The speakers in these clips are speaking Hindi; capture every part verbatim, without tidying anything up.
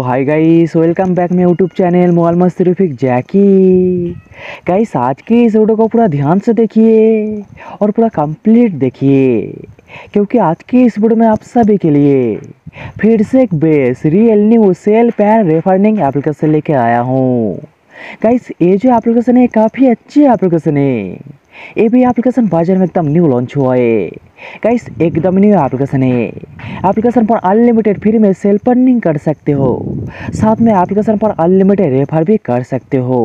हाय गाइस, वेलकम बैक मेरे यूट्यूब चैनल मोबाइल मस्त रफीक जैकी। गाइस आज की इस वीडियो को पूरा ध्यान से देखिए और पूरा कंप्लीट देखिए, क्योंकि आज की इस वीडियो में आप सभी के लिए फिर से एक best real new sell pan referring application लेके आया हूँ। गाइस ये जो एप्लीकेशन है काफ़ी अच्छी एप्लीकेशन है। ये भी एप्लीकेशन बाजार में एकदम न्यू लॉन्च हुआ है। गाइस एकदम न्यू एप्लीकेशन है। एप्लीकेशन पर अनलिमिटेड फ्री में सेल अर्निंग कर सकते हो, साथ में एप्लीकेशन पर अनलिमिटेड रेफर भी कर सकते हो।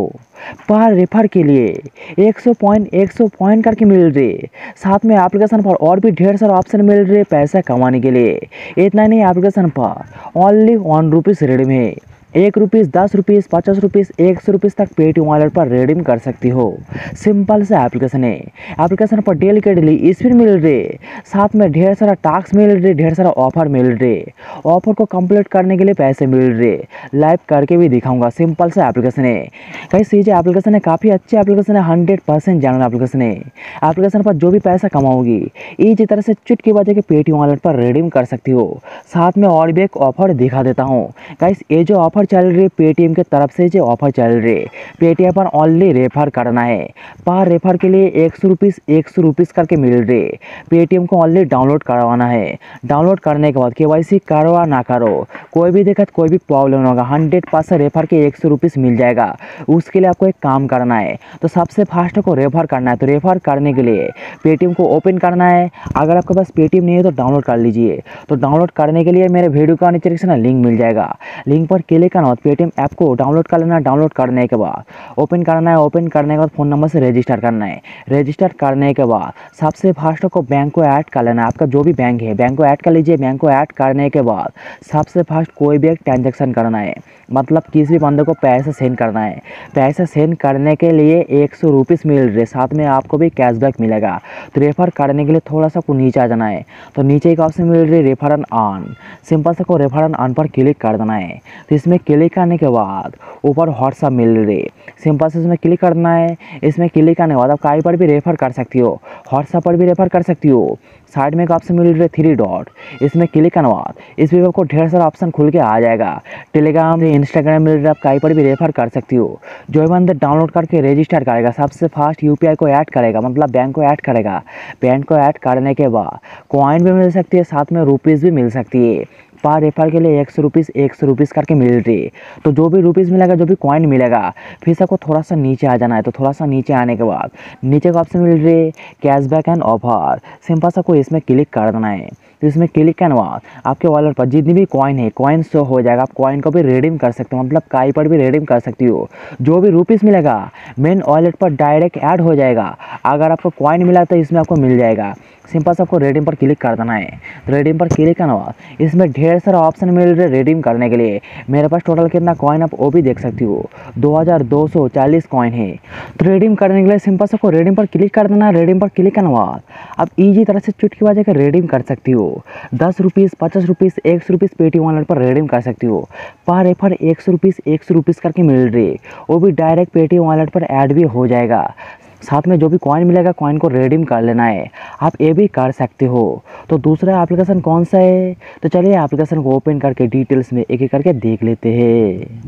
पर रेफर के लिए सौ पॉइंट सौ पॉइंट करके मिल रहे, साथ में एप्लीकेशन पर और भी ढेर सारे ऑप्शन मिल रहे पैसा कमाने के लिए। इतना नहीं, एप्लीकेशन पर ओनली वन रुपीज़ रेडीम है। एक रुपीज़, दस रुपीज़, पचास रुपीज़, एक सौ रुपीज़ तक पेटीएम वॉलेट पर रिडीम कर सकती हो। सिंपल सा एप्लीकेशन है। एप्लीकेशन पर डेली के डेली स्पिन मिल रहे, साथ में ढेर सारा टास्क मिल रहे, ढेर सारा ऑफर मिल रहे। ऑफर को कंप्लीट करने के लिए पैसे मिल रहे। लाइव करके भी दिखाऊंगा। सिंपल सा एप्लीकेशन है। गाइस ये जो एप्लीकेशन है काफ़ी अच्छी एप्लीकेशन है, हंड्रेड परसेंट जेन्युइन एप्लीकेशन है। एप्लीकेशन पर जो भी पैसा कमाओगी इसी तरह से चुटकी बजे के पेटीएम वॉलेट पर रिडीम कर सकती हो। साथ में और भी एक ऑफर दिखा देता हूँ। गाइस ये जो ऑफर चल रही है पेटीएम की तरफ से, जो ऑफर चल रही है पेटीएम पर ओनली रेफर करना है। पर रेफर के लिए एक सौ रुपीज़ एक सौ रुपीज़ करके मिल रहे। पेटीएम को ओनली डाउनलोड करवाना है। डाउनलोड करने के बाद केवाईसी करवा ना करो, कोई भी दिक्कत कोई भी प्रॉब्लम होगा, हंड्रेड परसेंट रेफर के एक सौ रुपीज़ मिल जाएगा। उसके लिए आपको एक काम करना है, तो सबसे फास्ट को रेफर करना है। तो रेफर करने के लिए पेटीएम को ओपन करना है। अगर आपके पास पेटीएम नहीं है तो डाउनलोड कर लीजिए। तो डाउनलोड करने के लिए मेरे वीडियो का नीचे ना लिंक मिल जाएगा, लिंक पर क्लिक करना। पेटीएम ऐप को डाउनलोड कर लेना। डाउनलोड करने के बाद ओपन करना है। ओपन करने के बाद फ़ोन नंबर से रजिस्टर करना है। रजिस्टर करने के बाद सबसे फास्ट को बैंक को ऐड कर लेना है। आपका जो भी बैंक है बैंक को ऐड कर लीजिए। बैंक को ऐड करने के बाद सबसे फास्ट कोई भी एक ट्रांजेक्शन करना है, मतलब किसी भी बंदे को पैसा सेंड करना है। पैसा सेंड करने के लिए एक सौ रुपीज़ मिल रहे, साथ में आपको भी कैशबैक मिलेगा। तो रेफर करने के लिए थोड़ा सा को नीचे आ जाना है। तो नीचे एक ऑप्शन मिल रही है रेफर एंड अर्न। सिंपल से को रेफर एंड अर्न पर क्लिक कर देना है। तो इसमें क्लिक करने के बाद ऊपर व्हाट्सअप मिल रही, सिंपल से इसमें क्लिक करना है। इसमें क्लिक करने के बाद आप कहीं पर भी रेफर कर सकती हो, व्हाट्सअप पर भी रेफर कर सकती हो। साइड में एक ऑप्शन मिल रही है थ्री डॉट, इसमें क्लिक करने बाद इसमें आपको ढेर सारा ऑप्शन खुल के आ जाएगा। टेलीग्राम, इंस्टाग्राम मिल रहा है, आप कहीं पर भी रेफर कर सकती हो। जो बंदा डाउनलोड करके रजिस्टर करेगा सबसे फास्ट यूपीआई को ऐड करेगा, मतलब बैंक को ऐड करेगा। बैंक को ऐड करने के बाद कॉइन भी मिल सकती है, साथ में रुपीज़ भी मिल सकती है। पर रेफर के लिए एक सौ रुपीज़ एक सौ रुपीज़ करके मिल रही है। तो जो भी रुपीज़ मिलेगा, जो भी कॉइन मिलेगा, फिर से आपको थोड़ा सा नीचे आ जाना है। तो थोड़ा सा नीचे आने के बाद नीचे का ऑप्शन मिल रही है कैशबैक एंड ऑफर। सिंपल सा को इसमें क्लिक कर देना है। तो इसमें क्लिक करने बाद आपके वॉलेट पर जितनी भी कॉइन है कॉइन शो हो जाएगा। आप कॉइन को भी रिडीम कर सकते हो, मतलब कहीं पर भी रिडीम कर सकती हो। जो भी रुपीज़ मिलेगा मेन वॉलेट पर डायरेक्ट ऐड हो जाएगा। अगर आपको कॉइन मिला तो इसमें आपको मिल जाएगा। सिंपल से आपको रिडीम पर क्लिक कर देना है। तो रिडीम पर क्लिक करने बाद इसमें ढेर सारा ऑप्शन मिल रहे रिडीम करने के लिए। मेरे पास टोटल कितना कॉइन आप वो भी देख सकती हो, दो हज़ार दो सौ चालीस कॉइन है। तो रिडीम करने के लिए सिंपल से आपको रिडीम पर क्लिक कर देना है। रिडीम पर क्लिक करने बाद आप ईजी तरह से चुटकी बजा कर रिडीम कर सकती हो। दस रुपीज़, पचास रुपीज़, एक सौ रुपीज़ पेटीएम वॉलेट पर रिडीम कर सकती हो। पर रेफर एक सौ रुपीज़ एक सौ रुपीज़ करके मिल रही, वो भी डायरेक्ट पेटीएम वॉलेट पर ऐड भी हो जाएगा। साथ में जो भी कॉइन मिलेगा कॉइन को रिडीम कर लेना है। आप ये भी कर सकते हो। तो दूसरा एप्लीकेशन कौन सा है, तो चलिए एप्लीकेशन को ओपन करके डिटेल्स में एक एक करके देख लेते हैं।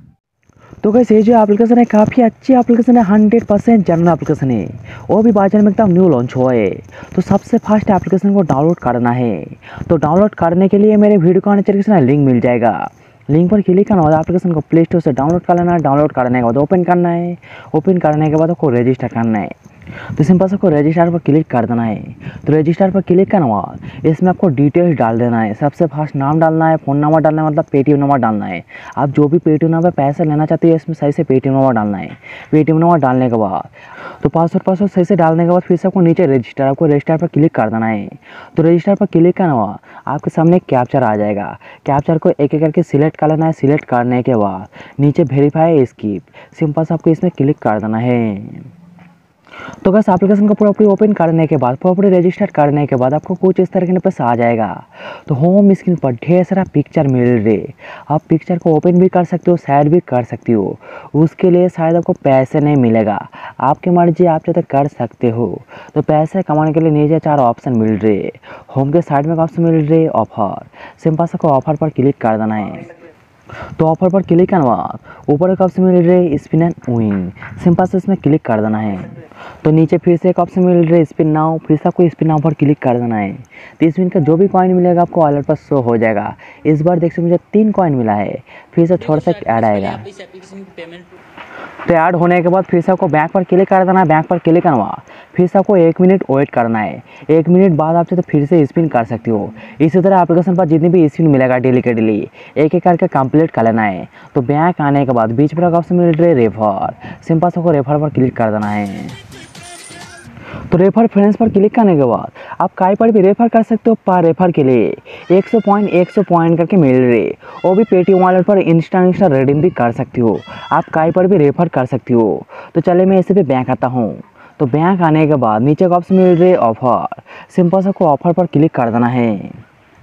तो गाइस ये जो एप्लीकेशन है काफ़ी अच्छी एप्लीकेशन है, हंड्रेड परसेंट जेन्युइन एप्लीकेशन है। वो भी बाजार में एकदम न्यू लॉन्च हुआ है। तो सबसे फास्ट एप्लीकेशन को डाउनलोड करना है। तो डाउनलोड करने के लिए मेरे वीडियो का नीचे लिंक मिल जाएगा। लिंक पर क्लिक करना होगा, एप्लीकेशन को प्ले स्टोर से डाउनलोड कर लेना है। डाउनलोड करने के बाद ओपन करना है। ओपन करने के बाद आपको रजिस्टर करना है। तो सिंपल से आपको रजिस्टर पर क्लिक कर देना है। तो रजिस्टर पर क्लिक करना बाद इसमें आपको डिटेल्स डाल देना है। सबसे फास्ट नाम डालना है, फ़ोन नंबर डालना है, मतलब पेटीएम नंबर डालना है। आप जो भी पेटीएम नंबर पैसा लेना चाहते हैं इसमें सही से पेटीएम नंबर डालना है। पेटीएम नंबर डालने के बाद तो पासवर्ड पासवर्ड सही से डालने के बाद फिर से आपको नीचे रजिस्टर, आपको रजिस्टर पर क्लिक कर देना है। तो रजिस्टर पर क्लिक करना बाद आपके सामने कैप्चर आ जाएगा। कैप्चर को एक एक करके सिलेक्ट कर लेना है। सिलेक्ट करने के बाद नीचे वेरीफाई स्किप, सिंपल से आपको इसमें क्लिक कर देना है। तो बस एप्लीकेशन को प्रॉपर्ली ओपन करने के बाद, प्रॉपर्ली रजिस्टर करने के बाद आपको कुछ इस तरह के पास आ जाएगा। तो होम स्क्रीन पर ढेर सारा पिक्चर मिल रहे। आप पिक्चर को ओपन भी कर सकते हो, शेयर भी कर सकती हो। उसके लिए शायद आपको पैसे नहीं मिलेगा, आपकी मर्जी, आप चाहते कर सकते हो। तो पैसे कमाने के लिए नीचे चार ऑप्शन मिल रहे। होम के साइड में ऑप्शन मिल रहे ऑफर। सिंपल से ऑफर पर क्लिक कर देना है। तो ऑफर पर क्लिक करने बाद ऊपर एक ऑप्शन मिल रही है स्पिन एंड विन, सिंपल से इसमें क्लिक कर देना है। तो नीचे फिर से एक ऑप्शन मिल रही है स्पिन नाउ, फिर से आपको स्पिन नाउ पर क्लिक कर देना है। तो स्पिन का जो भी कॉइन मिलेगा आपको वॉलेट पर शो हो जाएगा। इस बार देख सकते मुझे तीन कॉइन मिला है, फिर से छोटा सा ऐड आएगा। तो ऐड होने के बाद फिर से आपको बैंक पर क्लिक कर देना है। बैंक पर क्लिक करवा फिर से आपको एक मिनट वेट करना है। एक मिनट बाद आप चाहे तो फिर से स्पिन कर सकते हो। इसी तरह एप्लीकेशन पर जितनी भी स्पिन मिलेगा डेली के डेली एक एक करके कंप्लीट कर लेना है। तो बैंक आने के बाद बीच पर ऑप्शन मिल रहा है रेफर, सिंपल से आपको रेफर पर क्लिक कर देना है। तो रेफर फ्रेंड्स पर क्लिक करने के बाद आप कहीं पर भी रेफर कर सकते हो। पर रेफर के लिए सौ पॉइंट सौ पॉइंट करके मिल रहे, वो भी पेटीएम वॉलेट पर इंस्टा इंस्टा रिडीम भी कर सकती हो। आप कहीं पर भी रेफर कर सकती हो। तो चलिए मैं इसे पे बैंक आता हूँ। तो बैंक आने के बाद नीचे का ऑप्शन मिल रहे ऑफर, सिंपल से आपको ऑफर पर क्लिक कर देना है।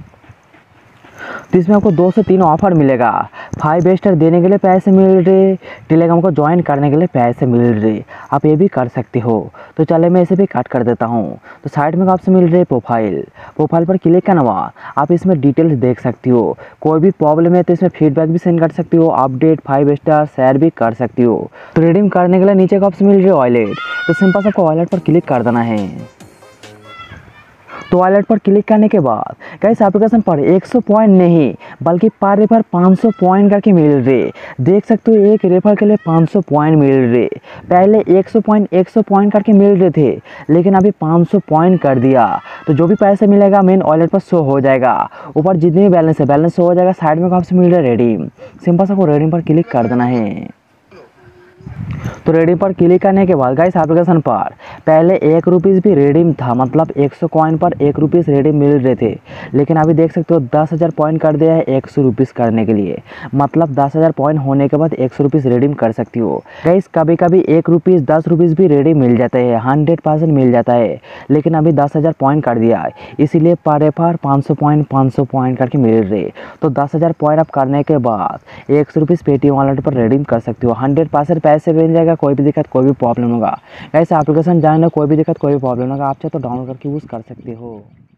तो इसमें आपको दो से तीन ऑफर मिलेगा। फाइव स्टार देने के लिए पैसे मिल रहे, टेलीग्राम को ज्वाइन करने के लिए पैसे मिल रहे, आप ये भी कर सकते हो। तो चले मैं इसे भी कट कर देता हूँ। तो साइड में आपसे मिल रहे प्रोफाइल, प्रोफाइल पर क्लिक करना आप इसमें डिटेल्स देख सकती हो। कोई भी प्रॉब्लम है तो इसमें फीडबैक भी सेंड कर सकती हो, अपडेट फाइव स्टार शेयर भी कर सकती हो। तो रिडीम करने के लिए नीचे का ऑप्शन मिल रही है वॉलेट, तो सिंपल से आपको वॉलेट पर क्लिक कर देना है। तो वॉलेट पर क्लिक करने के बाद गाइस एप्लीकेशन पर सौ पॉइंट नहीं बल्कि पर रेफर पाँच सौ पॉइंट करके मिल रहे। देख सकते हो एक रेफर के लिए पाँच सौ पॉइंट मिल रहे। पहले सौ पॉइंट सौ पॉइंट करके मिल रहे थे, लेकिन अभी पाँच सौ पॉइंट कर दिया। तो जो भी पैसे मिलेगा मेन वॉलेट पर शो हो जाएगा। ऊपर जितनी भी बैलेंस है बैलेंस शो हो जाएगा। साइड में आपसे मिल रहा है रेडीम, सिंपल से आपको रेडीम पर क्लिक कर देना है। तो रेडीम पर क्लिक करने के बाद गाइस एप्लीकेशन पर पहले एक रुपीज़ भी रेडीम था, मतलब सौ कॉइन पर एक रुपीज़ रेडीम मिल रहे थे, लेकिन अभी देख सकते हो दस हज़ार पॉइंट कर दिया है एक सौ रुपीज़ करने के लिए। मतलब दस हज़ार पॉइंट होने के बाद एक सौ रुपीज़ रेडीम कर सकती हो। गाइस कभी कभी एक रुपीज़ दस रुपीज़ भी रेडीम मिल जाता है, हंड्रेड परसेंट मिल जाता है, लेकिन अभी दस हज़ार पॉइंट कर दिया है, इसीलिए पर रेफर पाँच सौ पॉइंट पाँच सौ पॉइंट करके मिल रहे। तो दस हज़ार पॉइंट आप करने के बाद एक सौ रुपीज़ पेटीएम वॉलेट पर रेडीम कर सकती हो। हंड्रेड परसेंट पैसे मिल जाएगा, कोई भी दिक्कत कोई भी प्रॉब्लम होगा। ऐसे एप्लीकेशन जाने कोई भी दिक्कत कोई भी प्रॉब्लम होगा, आप चाहे तो डाउनलोड करके यूज़ कर सकते हो।